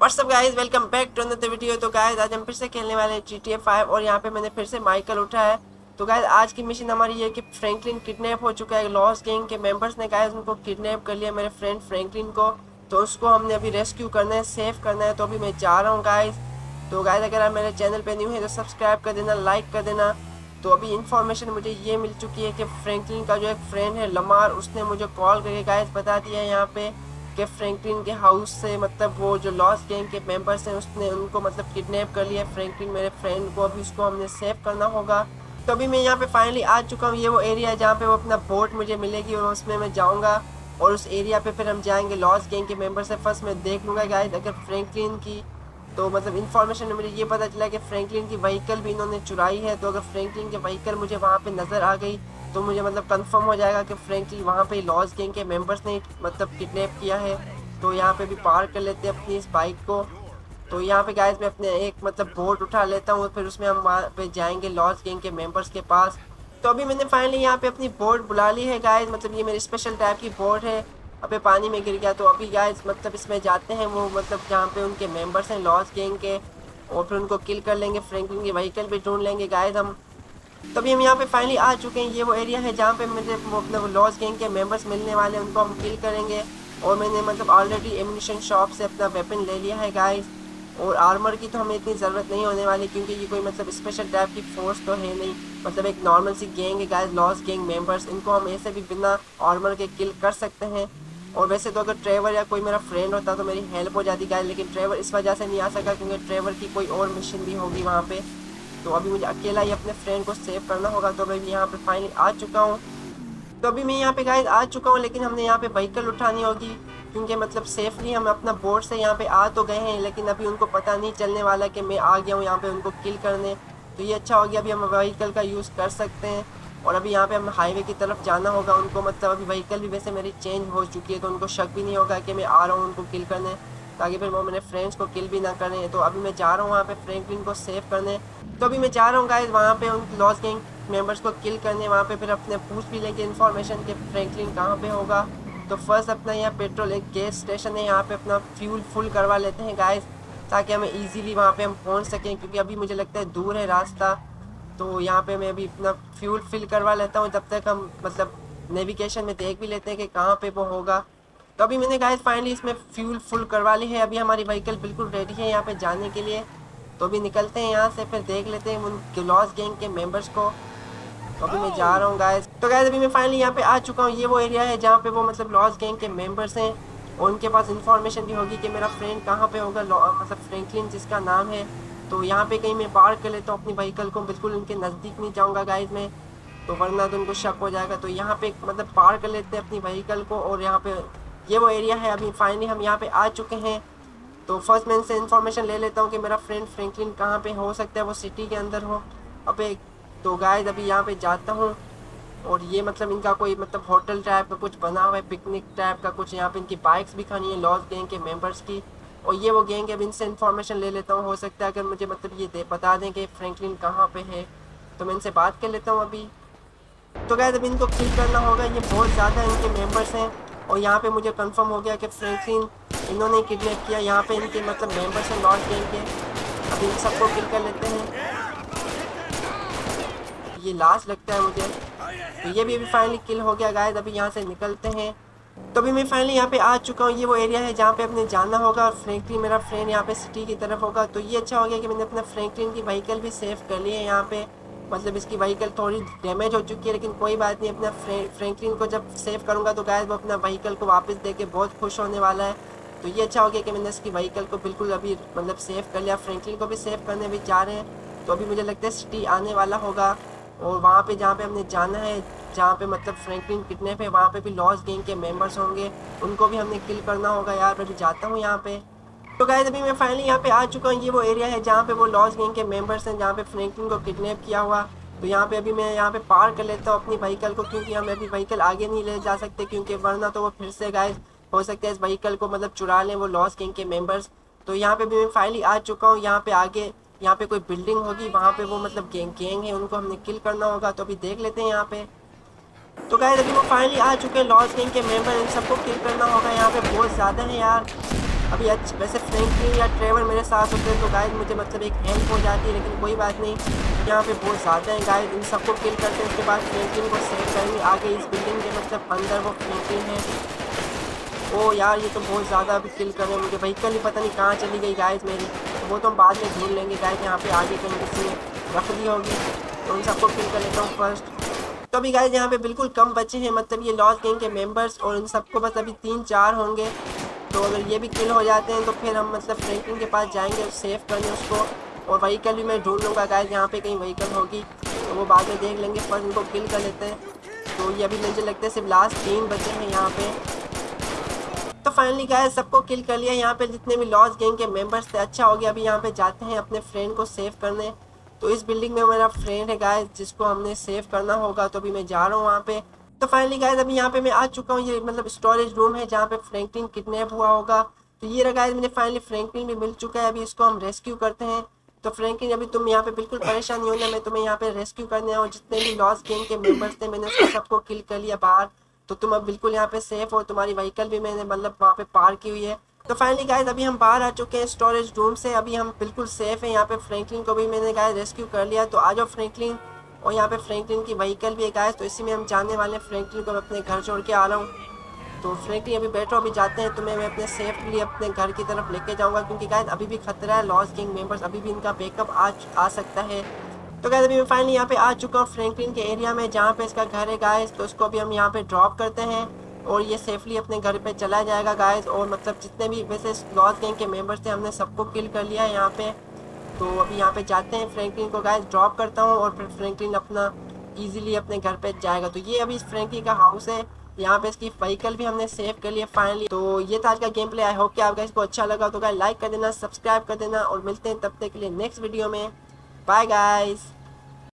What's up guys, welcome back to another video. तो guys आज हम फिर से खेलने वाले हैं GTA 5 और यहाँ पे मैंने फिर से माइकल उठा है। तो गाइस आज की मिशन हमारी ये है कि फ्रैंकलिन किडनैप हो चुका है। लॉस्ट गैंग के मेंबर्स ने गाइस उनको किडनैप कर लिया, मेरे फ्रेंड फ्रैंकलिन को। तो उसको हमने अभी रेस्क्यू करना है, सेव करना है। तो अभी मैं जा रहा हूँ गाइस। तो गाइस अगर आप मेरे चैनल पर न्यू है तो सब्सक्राइब कर देना, लाइक कर देना। तो अभी इन्फॉर्मेशन मुझे ये मिल चुकी है कि फ्रैंकलिन का जो एक फ्रेंड है लमार, उसने मुझे कॉल करके गाइस बता दिया है यहाँ पे कि फ्रैंकलिन के हाउस से मतलब वो जो लॉस्ट गैंग के मेंबर्स हैं उसने उनको मतलब किडनैप कर लिया फ्रैंकलिन मेरे फ्रेंड को। अभी उसको हमने सेव करना होगा। तो अभी मैं यहाँ पे फाइनली आ चुका हूँ। ये वो एरिया है जहाँ पे वो अपना बोट मुझे मिलेगी और उसमें मैं जाऊँगा और उस एरिया पे फिर हम जाएंगे लॉस्ट गैंग के मेंबर से। फर्स्ट मैं देख लूँगा गाइस अगर फ्रैंकलिन की तो मतलब इन्फॉर्मेशन में मुझे ये पता चला कि फ्रैंकलिन की व्हीकल भी इन्होंने चुराई है। तो अगर फ्रैंकलिन की व्हीकल मुझे वहाँ पे नज़र आ गई तो मुझे मतलब कंफर्म हो जाएगा कि फ्रैंकलिन वहाँ पे लॉस्ट गैंग के मेंबर्स ने मतलब किडनैप किया है। तो यहाँ पे भी पार कर लेते हैं अपनी इस बाइक को। तो यहाँ पे गाइस मैं अपने एक मतलब बोट उठा लेता हूँ, फिर उसमें हम वहाँ पे जाएंगे लॉस्ट गैंग के मेंबर्स के पास। तो अभी मैंने फाइनली यहाँ पे अपनी बोट बुला ली है गाइस, मतलब ये मेरी स्पेशल टाइप की बोट है। अबे पानी में गिर गया। तो अभी गाइस मतलब इसमें जाते हैं वो मतलब जहाँ पे उनके मेंबर्स हैं लॉस्ट गैंग के, और फिर उनको किल कर लेंगे। फ्रैंकलिन की व्हीकल भी ढूंढ लेंगे गाइस हम। तभी हम यहाँ पे फाइनली आ चुके हैं। ये वो एरिया है जहाँ पे मुझे वो मतलब लॉस्ट गैंग के मेंबर्स मिलने वाले हैं, उनको हम किल करेंगे। और मैंने मतलब ऑलरेडी एम्यूनिशन शॉप से अपना वेपन ले लिया है गाइस। और आर्मर की तो हमें इतनी ज़रूरत नहीं होने वाली क्योंकि ये कोई मतलब स्पेशल टाइप की फोर्स तो है नहीं, मतलब एक नॉर्मल सी गैंग है गाइस लॉस्ट गैंग मेंबर्स। इनको हम ऐसे भी बिना आर्मर के किल कर सकते हैं। और वैसे तो अगर ट्रेवर या कोई मेरा फ्रेंड होता तो मेरी हेल्प हो जाती गाइस, लेकिन ट्रेवर इस वजह से नहीं आ सका क्योंकि ट्रेवर की कोई और मिशन भी होगी वहाँ पे। तो अभी मुझे अकेला ही अपने फ्रेंड को सेव करना होगा। तो मैं यहाँ पे फाइनली आ चुका हूँ। तो अभी मैं यहाँ पे गाइस आ चुका हूँ, लेकिन हमने यहाँ पे व्हीकल उठानी होगी क्योंकि मतलब सेफली हम अपना बोट से यहाँ पे आ तो गए हैं, लेकिन अभी उनको पता नहीं चलने वाला कि मैं आ गया हूँ यहाँ पे उनको किल करने। तो ये अच्छा हो गया, अभी हम व्हीकल का यूज़ कर सकते हैं। और अभी यहाँ पे हम हाईवे की तरफ जाना होगा उनको, मतलब अभी व्हीकल भी वैसे मेरी चेंज हो चुकी है तो उनको शक भी नहीं होगा कि मैं आ रहा हूँ उनको किल करने, ताकि फिर वो मेरे फ्रेंड्स को किल भी ना करें। तो अभी मैं जा रहा हूँ वहाँ पे फ्रैंकलिन को सेव करने। तो अभी मैं जा रहा हूँ गाइस वहाँ पे उन लॉस्ट गैंग मेंबर्स को किल करने। वहाँ पे फिर अपने पूछ भी लेंगे इन्फॉर्मेशन कि फ्रैंकलिन कहाँ पे होगा। तो फर्स्ट अपना यहाँ पेट्रोल एक गैस स्टेशन है, यहाँ पे अपना फ्यूल फुल करवा लेते हैं गाइस, ताकि हमें इजीली वहाँ पे हम पहुँच सकें क्योंकि अभी मुझे लगता है दूर है रास्ता। तो यहाँ पे मैं अभी अपना फ्यूल फिल करवा लेता हूँ, तब तक हम मतलब नेविगेशन में देख भी लेते हैं कि कहाँ पे वो होगा। तो अभी मैंने गाइस फाइनली इसमें फ्यूल फुल करवा ली है। अभी हमारी व्हीकल बिल्कुल रेडी है यहाँ पे जाने के लिए। तो अभी निकलते हैं यहाँ से, फिर देख लेते हैं उन लॉस्ट गैंग के मेंबर्स को। तो अभी मैं जा रहा हूँ गाइस। तो गाइस अभी मैं फाइनली यहाँ पे आ चुका हूँ। ये वो एरिया है जहाँ पे वो मतलब लॉस्ट गैंग के मेंबर्स हैं और उनके पास इन्फॉर्मेशन भी होगी कि मेरा फ्रेंड कहाँ पे होगा, मतलब फ्रैंकलिन जिसका नाम है। तो यहाँ पे कहीं मैं पार्क कर लेता हूँ अपनी व्हीकल को, बिल्कुल उनके नज़दीक नहीं जाऊँगा गाइस मैं, तो वरना तो उनको शक हो जाएगा। तो यहाँ पे मतलब पार्क कर लेते हैं अपनी व्हीकल को और यहाँ पे ये वो एरिया है। अभी फाइनली हम यहाँ पे आ चुके हैं। तो फर्स्ट मैं इनसे इन्फॉर्मेशन ले लेता हूँ कि मेरा फ्रेंड फ्रैंकलिन कहाँ पे हो सकता है, वो सिटी के अंदर हो। अबे तो गाइस अभी यहाँ पे जाता हूँ और ये मतलब इनका कोई मतलब होटल टाइप का कुछ बना हुआ है, पिकनिक टाइप का कुछ। यहाँ पे इनकी बाइक्स भी खड़ी है लॉस्ट गैंग के मेंबर्स की, और ये वो गैंग है। अब इनसे इन्फॉर्मेशन ले लेता हूँ, हो सकता है अगर मुझे मतलब ये बता दें कि फ्रैंकलिन कहाँ पे है तो मैं इनसे बात कर लेता हूँ अभी। तो गाइस अभी इनको किल करना होगा, ये बहुत ज़्यादा इनके मेंबर्स हैं। और यहाँ पे मुझे कंफर्म हो गया कि फ्रैंकलिन इन्होंने किडनैप किया। यहाँ पे इनके मतलब मेंबर्स हैं लॉस्ट गैंग के। अभी इन सबको किल कर लेते हैं, ये लास्ट लगता है मुझे। तो ये भी अभी फाइनली किल हो गया गाइस। अभी यहाँ से निकलते हैं। तो अभी मैं फाइनली यहाँ पे आ चुका हूँ। ये वो एरिया है जहाँ पे अपने जाना होगा और फ्रैंकलिन मेरा फ्रेंड यहाँ पे सिटी की तरफ होगा। तो ये अच्छा हो गया कि मैंने अपना फ्रैंकलिन की व्हीकल भी सेव कर ली है यहाँ पे, मतलब इसकी व्हीकल थोड़ी डैमेज हो चुकी है लेकिन कोई बात नहीं। अपना फ्रैंकलिन को जब सेव करूँगा तो गाइस वो अपना व्हीकल को वापस दे के बहुत खुश होने वाला है। तो ये अच्छा हो गया कि मैंने इसकी व्हीकल को बिल्कुल अभी मतलब सेव कर लिया। फ्रैंकलिन को भी सेव करने भी जा रहे हैं। तो अभी मुझे लगता है सिटी आने वाला होगा और वहाँ पे जहाँ पे हमने जाना है, जहाँ पे मतलब फ्रैंकलिन किडनैप है, वहाँ पे भी लॉस्ट गैंग के मेंबर्स होंगे, उनको भी हमने किल करना होगा यार। मैं भी जाता हूँ यहाँ पे। तो गाइस अभी मैं फाइनली यहाँ पे आ चुका हूँ। ये वो एरिया है जहाँ पे वो लॉस्ट गैंग के मेंबर्स हैं, जहाँ पे फ्रैंकलिन को किडनैप किया हुआ। तो यहाँ पे अभी मैं यहाँ पे पार कर लेता हूँ अपनी व्हीकल को, क्योंकि हम अभी व्हीकल आगे नहीं ले जा सकते क्योंकि वरना तो वो फिर से गाइस हो सकता है इस व्हीकल को मतलब चुरा लें वो लॉस्ट गैंग के मेंबर्स। तो यहाँ पे भी मैं फाइनली आ चुका हूँ। यहाँ पे आगे यहाँ पे कोई बिल्डिंग होगी, वहाँ पे वो मतलब गैंग है, उनको हमने किल करना होगा। तो अभी देख लेते हैं यहाँ पे। तो गाइस अभी वो फाइनली आ चुके हैं लॉस्ट गैंग के मेंबर, इन सबको किल करना होगा। यहाँ पे बहुत ज़्यादा है यार। अभी वैसे फ्रैंकलिन या ट्रेवर मेरे साथ होते हैं तो गाइस मुझे मतलब एक हेल्प हो जाती है, लेकिन कोई बात नहीं, यहाँ पे बहुत ज़्यादा है गाइस। इन सबको किल करते हैं, उसके बाद फ्रैंकलिन को सेव करेंगे। आगे इस बिल्डिंग के मतलब अंदर वो फ्रैंकलिन है। ओ यार ये तो बहुत ज़्यादा अभी किल कर रहे हैं मुझे। व्हीकल ही पता नहीं कहाँ चली गई गाइस मेरी, तो वो तो हम बाद में ढूंढ लेंगे गाइस। यहाँ पे आगे कहीं किसी ने रख दी होगी, तो उन सबको किल कर लेता हूँ फर्स्ट। तो अभी गाइस यहाँ पे बिल्कुल कम बचे हैं, मतलब ये लॉस्ट गैंग के मेंबर्स, और इन सबको बस अभी 3-4 होंगे। तो अगर ये भी किल हो जाते हैं तो फिर हम मतलब फ्रैंकलिन के पास जाएंगे सेव करने उसको, और व्हीकल भी मैं ढूंढ लूँगा गाइस। यहाँ पे कहीं व्हीकल होगी तो वो बाद में देख लेंगे, फर्स्ट उनको किल कर लेते हैं। तो ये अभी मुझे लगता है सिर्फ लास्ट 3 बचे हैं यहाँ पे। तो फाइनली गाइस सबको किल कर लिया यहाँ पे, जितने भी लॉस्ट गैंग के मेंबर्स थे। अच्छा हो गया, अभी यहाँ पे जाते हैं अपने फ्रेंड को सेव करने। तो इस बिल्डिंग में मेरा फ्रेंड है गाइस जिसको हमने सेव करना होगा, तो अभी मैं जा रहा हूँ वहाँ पे। तो फाइनली गाइस अभी यहाँ पे मैं आ चुका हूँ, ये मतलब स्टोरेज रूम है जहाँ पे फ्रैंकलिन किडनैप हुआ होगा। तो ये रहा गाइस, मुझे फाइनली फ्रैंकलिन भी मिल चुका है। अभी इसको हम रेस्क्यू करते हैं। तो फ्रैंकलिन अभी तुम यहाँ पे बिल्कुल परेशान नहीं होना, मैं तुम्हें यहाँ पे रेस्क्यू करने आया हूँ। जितने भी लॉस्ट गैंग के मेंबर्स थे मैंने उसको सबको किल कर लिया बाहर। तो तुम अब बिल्कुल यहाँ पे सेफ हो, तुम्हारी व्हीकल भी मैंने मतलब वहाँ पे पार की हुई है। तो फाइनली गाइस अभी हम बाहर आ चुके हैं स्टोरेज रूम से, अभी हम बिल्कुल सेफ है यहाँ पे। फ्रैंकलिन को भी मैंने गाइस रेस्क्यू कर लिया। तो आ जाओ फ्रैंकलिन, और यहाँ पे फ्रैंकलिन की व्हीकल भी है गाइस, तो इसी में हम जाने वाले हैं। फ्रैंकलिन को मैं अपने घर छोड़ के आ रहा हूँ। तो फ्रैंकलिन अभी बैठो, अभी जाते हैं। तुम्हें मैं अपने सेफ के लिए अपने घर की तरफ लेके जाऊँगा, क्योंकि गाइस अभी भी खतरा है। लॉस्ट गैंग मेंबर्स अभी भी इनका बैकअप आ सकता है। तो गाइस अभी मैं फाइनली यहाँ पे आ चुका हूँ फ्रैंकलिन के एरिया में जहाँ पे इसका घर है गाइस। तो इसको अभी हम यहाँ पे ड्रॉप करते हैं और ये सेफली अपने घर पे चला जाएगा गाइस। और मतलब जितने भी वैसे लॉस्ट गैंग के मेंबर्स थे हमने सबको किल कर लिया है यहाँ पे। तो अभी यहाँ पे जाते हैं, फ्रैंकलिन को गाइस ड्रॉप करता हूँ और फिर फ्रैंकलिन अपना इजीली अपने घर पे जाएगा। तो ये अभी फ्रैंकलिन का हाउस है, यहाँ पे इसकी व्हीकल भी हमने सेव कर लिया फाइनली। तो ये था आज का गेम प्ले। आई होप कि आपको इसको अच्छा लगा। तो गाइस लाइक कर देना, सब्सक्राइब कर देना, और मिलते हैं तब तक के लिए नेक्स्ट वीडियो में। Bye guys.